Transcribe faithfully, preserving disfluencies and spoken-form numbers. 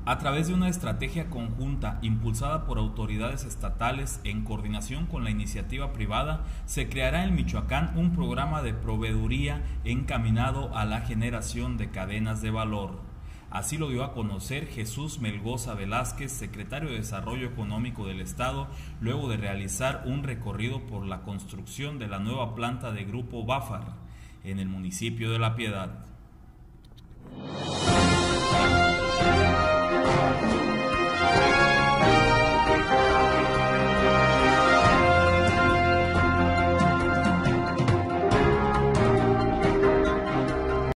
A través de una estrategia conjunta impulsada por autoridades estatales en coordinación con la iniciativa privada, se creará en Michoacán un programa de proveeduría encaminado a la generación de cadenas de valor. Así lo dio a conocer Jesús Melgoza Velázquez, secretario de Desarrollo Económico del Estado, luego de realizar un recorrido por la construcción de la nueva planta de Grupo Bafar en el municipio de La Piedad.